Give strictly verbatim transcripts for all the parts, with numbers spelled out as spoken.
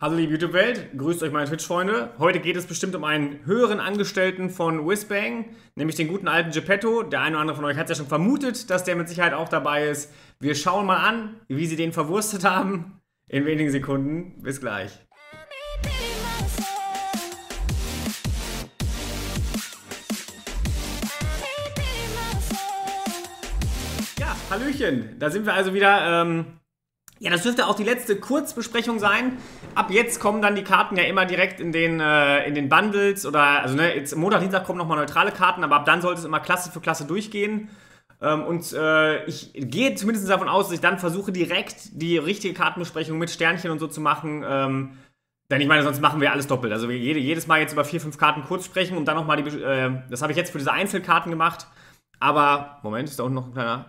Hallo liebe YouTube-Welt, grüßt euch meine Twitch-Freunde. Heute geht es bestimmt um einen höheren Angestellten von Whizbang, nämlich den guten alten Geppetto. Der eine oder andere von euch hat es ja schon vermutet, dass der mit Sicherheit auch dabei ist. Wir schauen mal an, wie sie den verwurstet haben. In wenigen Sekunden. Bis gleich. Ja, Hallöchen. Da sind wir also wieder. Ähm Ja, das dürfte auch die letzte Kurzbesprechung sein. Ab jetzt kommen dann die Karten ja immer direkt in den, äh, in den Bundles oder, also ne, jetzt Montag, Dienstag kommen nochmal neutrale Karten, aber ab dann sollte es immer Klasse für Klasse durchgehen. Ähm, und äh, ich gehe zumindest davon aus, dass ich dann versuche, direkt die richtige Kartenbesprechung mit Sternchen und so zu machen. Ähm, denn ich meine, sonst machen wir alles doppelt. Also wir jede, jedes Mal jetzt über vier, fünf Karten kurz sprechen und dann nochmal die, äh, das habe ich jetzt für diese Einzelkarten gemacht. Aber, Moment, ist da unten noch ein kleiner...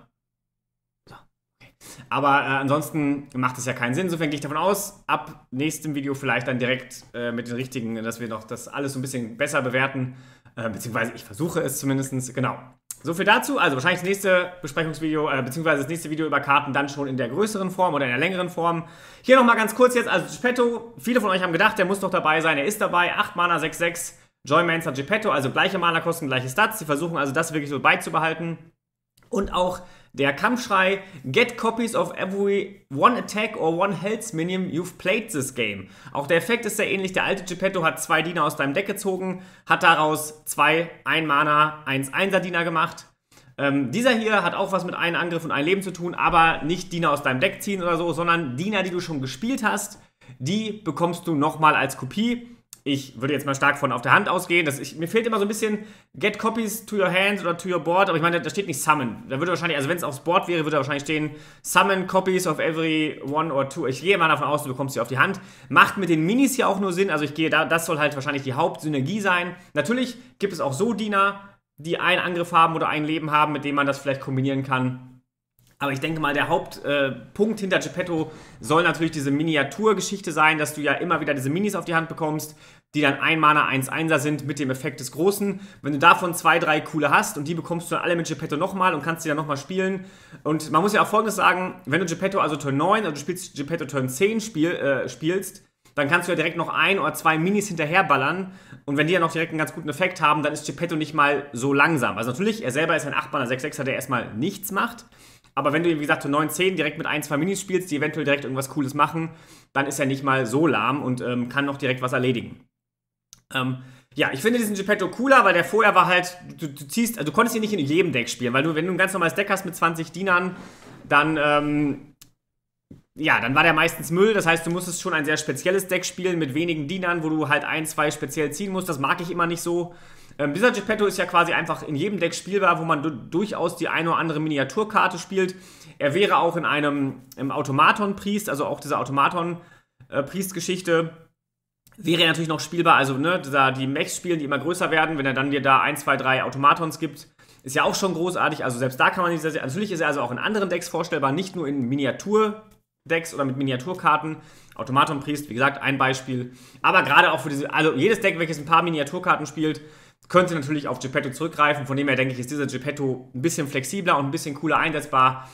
Aber äh, ansonsten macht es ja keinen Sinn. Insofern gehe ich davon aus, ab nächstem Video vielleicht dann direkt äh, mit den richtigen, dass wir noch das alles so ein bisschen besser bewerten. Äh, beziehungsweise ich versuche es zumindest. Genau. So viel dazu. Also wahrscheinlich das nächste Besprechungsvideo, äh, beziehungsweise das nächste Video über Karten dann schon in der größeren Form oder in der längeren Form. Hier nochmal ganz kurz jetzt, also Geppetto. Viele von euch haben gedacht, der muss doch dabei sein. Er ist dabei. acht Mana, sechs sechs. Joymancer Geppetto, also gleiche Mana-Kosten, gleiche Stats. Sie versuchen also das wirklich so beizubehalten. Und auch der Kampfschrei, get copies of every one attack or one health minion you've played this game. Auch der Effekt ist sehr ähnlich. Der alte Geppetto hat zwei Diener aus deinem Deck gezogen, hat daraus zwei ein Mana, eins Einser Diener gemacht. Ähm, dieser hier hat auch was mit einem Angriff und einem Leben zu tun, aber nicht Diener aus deinem Deck ziehen oder so, sondern Diener, die du schon gespielt hast, die bekommst du nochmal als Kopie. Ich würde jetzt mal stark von auf der Hand ausgehen. Das, ich, mir fehlt immer so ein bisschen Get Copies to your hands oder to your board, aber ich meine, da steht nicht Summon. Da würde wahrscheinlich, also wenn es aufs Board wäre, würde da wahrscheinlich stehen Summon Copies of every one or two. Ich gehe mal davon aus, du bekommst sie auf die Hand. Macht mit den Minis hier auch nur Sinn. Also ich gehe da, das soll halt wahrscheinlich die Hauptsynergie sein. Natürlich gibt es auch so Diener, die einen Angriff haben oder ein Leben haben, mit dem man das vielleicht kombinieren kann. Aber ich denke mal, der Hauptpunkt äh, hinter Geppetto soll natürlich diese Miniaturgeschichte sein, dass du ja immer wieder diese Minis auf die Hand bekommst, die dann ein Mana, eins Einser sind mit dem Effekt des Großen. Wenn du davon zwei, drei coole hast und die bekommst du dann alle mit Geppetto nochmal und kannst die dann nochmal spielen. Und man muss ja auch Folgendes sagen, wenn du Geppetto also Turn neun, also du spielst Geppetto Turn zehn spiel, äh, spielst, dann kannst du ja direkt noch ein oder zwei Minis hinterherballern. Und wenn die ja noch direkt einen ganz guten Effekt haben, dann ist Geppetto nicht mal so langsam. Also natürlich, er selber ist ein acht Mana, sechs sechser, der erstmal nichts macht. Aber wenn du, wie gesagt, zu neun zehn direkt mit ein, zwei Minis spielst, die eventuell direkt irgendwas Cooles machen, dann ist er nicht mal so lahm und ähm, kann noch direkt was erledigen. Ähm, ja, ich finde diesen Geppetto cooler, weil der vorher war halt, du, du ziehst, also du konntest ihn nicht in jedem Deck spielen, weil du, wenn du ein ganz normales Deck hast mit zwanzig Dienern, dann, ähm, ja, dann war der meistens Müll. Das heißt, du musstest schon ein sehr spezielles Deck spielen mit wenigen Dienern, wo du halt ein, zwei speziell ziehen musst. Das mag ich immer nicht so. Ähm, dieser Geppetto ist ja quasi einfach in jedem Deck spielbar, wo man du durchaus die eine oder andere Miniaturkarte spielt. Er wäre auch in einem im Automaton-Priest, also auch diese Automaton-Priest-Geschichte, wäre er natürlich noch spielbar. Also, ne, da die Mechs spielen, die immer größer werden, wenn er dann dir da ein, zwei, drei Automatons gibt, ist ja auch schon großartig. Also, selbst da kann man nicht sehr, sehr. Natürlich ist er also auch in anderen Decks vorstellbar, nicht nur in Miniatur-Decks oder mit Miniaturkarten. Automaton-Priest, wie gesagt, ein Beispiel. Aber gerade auch für diese, also jedes Deck, welches ein paar Miniaturkarten spielt, könnte natürlich auf Geppetto zurückgreifen. Von dem her denke ich, ist dieser Geppetto ein bisschen flexibler und ein bisschen cooler einsetzbar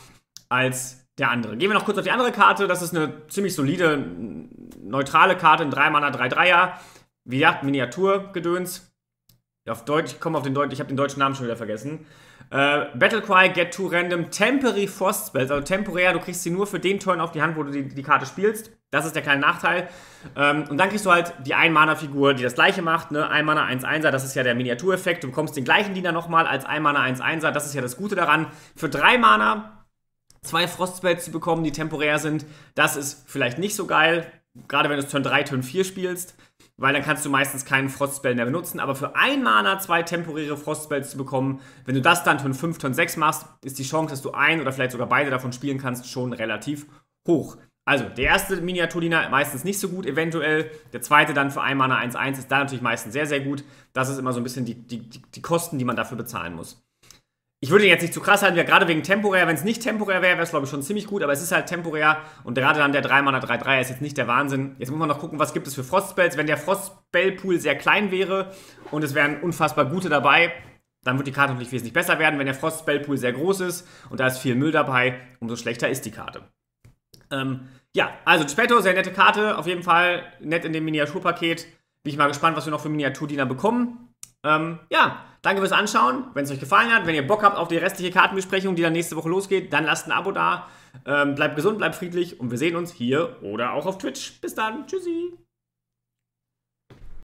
als der andere. Gehen wir noch kurz auf die andere Karte. Das ist eine ziemlich solide, neutrale Karte, ein drei Mana, drei Dreier. Wie gesagt, Miniaturgedöns. Auf Deutsch, ich komme auf den Deutsch, ich habe den deutschen Namen schon wieder vergessen. Äh, Battlecry, get two random temporary frost spells, also temporär, du kriegst sie nur für den Turn auf die Hand, wo du die, die Karte spielst. Das ist der kleine Nachteil. Ähm, und dann kriegst du halt die ein Mana Figur, die das gleiche macht, ne? ein Mana, eins Einser, das ist ja der Miniatureffekt. Du bekommst den gleichen Diener nochmal als ein Mana, eins Einser, das ist ja das Gute daran. Für drei Mana zwei Frostspells zu bekommen, die temporär sind, das ist vielleicht nicht so geil, gerade wenn du es Turn drei, Turn vier spielst, weil dann kannst du meistens keinen Frostspell mehr benutzen. Aber für ein Mana zwei temporäre Frostspells zu bekommen, wenn du das dann Turn fünf, Turn sechs machst, ist die Chance, dass du ein oder vielleicht sogar beide davon spielen kannst, schon relativ hoch. Also, der erste Miniaturdiener meistens nicht so gut, eventuell. Der zweite dann für ein Mana eins eins ist da natürlich meistens sehr, sehr gut. Das ist immer so ein bisschen die, die, die Kosten, die man dafür bezahlen muss. Ich würde jetzt nicht zu krass halten, gerade wegen temporär. Wenn es nicht temporär wäre, wäre es, glaube ich, schon ziemlich gut. Aber es ist halt temporär. Und gerade dann der drei Mana drei Dreier ist jetzt nicht der Wahnsinn. Jetzt muss man noch gucken, was gibt es für Frostspells. Wenn der Frostspellpool sehr klein wäre und es wären unfassbar gute dabei, dann wird die Karte natürlich wesentlich besser werden. Wenn der Frostspellpool sehr groß ist und da ist viel Müll dabei, umso schlechter ist die Karte. Ähm, Ja, also Geppetto, sehr nette Karte, auf jeden Fall nett in dem Miniaturpaket. Bin ich mal gespannt, was wir noch für Miniaturdiener bekommen. Ähm, ja, danke fürs Anschauen. Wenn es euch gefallen hat, wenn ihr Bock habt auf die restliche Kartenbesprechung, die dann nächste Woche losgeht, dann lasst ein Abo da. Ähm, bleibt gesund, bleibt friedlich und wir sehen uns hier oder auch auf Twitch. Bis dann, tschüssi.